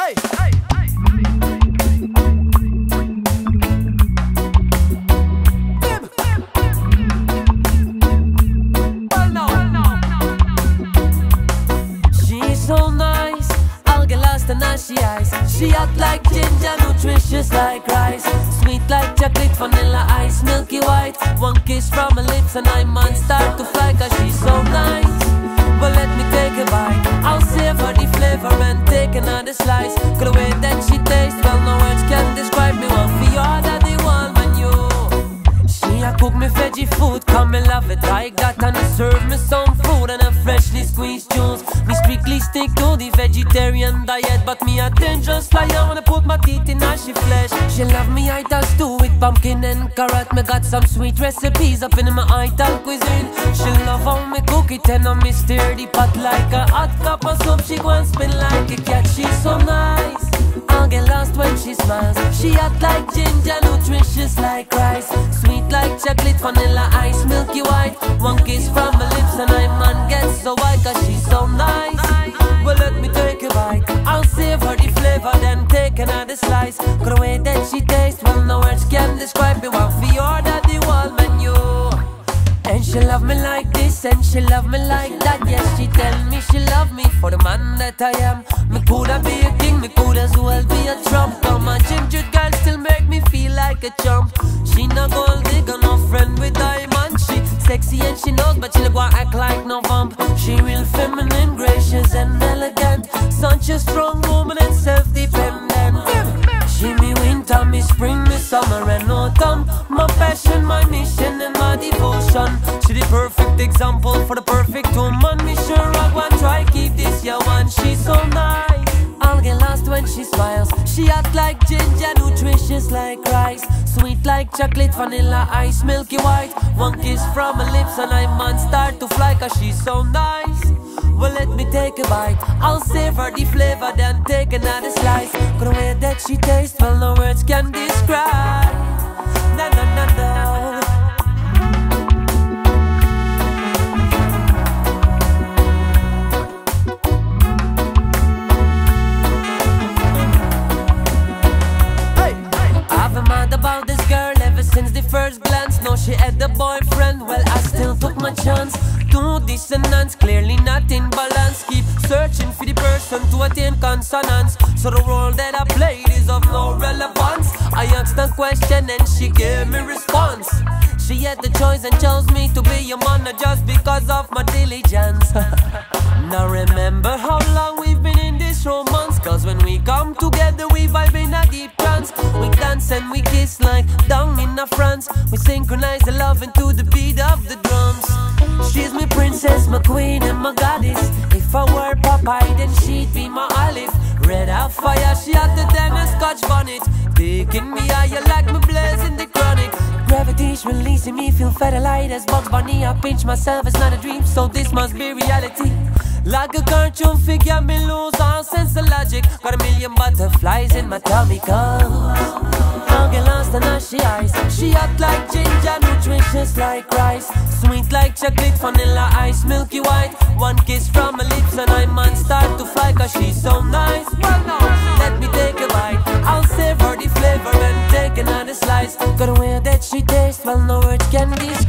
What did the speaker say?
Hey, hey, hey. She's so nice, I'll get lost in her she eyes. She act like ginger, nutritious like rice, sweet like chocolate, vanilla ice, milky white. One kiss from her lips and I man start to fly, cause she's so nice. But let me take a bite, I'll savor the flavor and take another slice. Cause the way that she tastes, well no words can describe me. One for you, that the one when you. She a cook me veggie food, come me love it like that. And serve me some food and a freshly squeezed juice. Me strictly stick to the vegetarian diet, but me a dangerous liar when I put my teeth in her she flesh. She love me ital stew with pumpkin and carrot. Me got some sweet recipes up in my ital cuisine. She love how me cook it and I me stir the pot like a hot cup of soup. She go and spin like a cat, she's so nice. I'll get lost when she smiles. She act like ginger, nutritious like rice, sweet like chocolate, vanilla ice, milky white. One kiss from her lips and I man gets so white, cause she's so nice. Well let me take a bite, I'll savor the flavor then take another slice. Cause the way that she tastes, well no words can describe me. One for you, that the whole menu. And she love me like this and she love me like that. Yes, she tell me she love me for the man that I am. Me coulda be a king, me could as well be a trump. But my gingered girl still make me feel like a chump. She no gold digger, no friend with diamond. She sexy and she knows, but she go act like no vamp. She real feminine, gracious and elegant, such a strong woman and self-dependent. She me winter, me spring, me summer and autumn. My passion, my mission and my devotion. She the perfect example for the perfect woman. Me sure I want try keep this young one. She's so nice, I'll get lost when she smiles. She act like ginger, nutritious like rice, sweet like chocolate, vanilla ice, milky white. One kiss from her lips and I man start to fly, cause she's so nice. Well let me take a bite, I'll savor the flavor then take another slice. Cause the way that she tastes, well no words can describe. Na na na na. About this girl ever since the first glance. No, she had a boyfriend, well I still took my chance. Two dissonance, clearly not in balance. Keep searching for the person to attain consonance. So the role that I played is of no relevance. I asked a question and she gave me response. She had the choice and chose me to be your man, not just because of my diligence. Now remember how long we've been in this romance, cause when we come together we vibe in a deep trance. We dance and we kiss like down in a France. We synchronize the love into the beat of the drums. She's my princess, my queen and my goddess. If I were Popeye then she'd be my olive. Red out fire, she had the Dennis Scotch bonnet, taking me higher like me blazing the chronic. Gravity's releasing me, feel feather light as Bugs Bunny. I pinch myself, it's not a dream, so this must be reality. Like a cartoon figure, me lose all sense of logic. Got a million butterflies in my tummy, cause I'll get lost in her she eyes. She act like ginger, nutritious like rice, sweet like chocolate, vanilla ice, milky white. One kiss from her lips and I man start to fly, cause she's so nice. Well no, let me take a bite, I'll savor the flavor and take another slice. Got the way that she tastes, well no words can describe.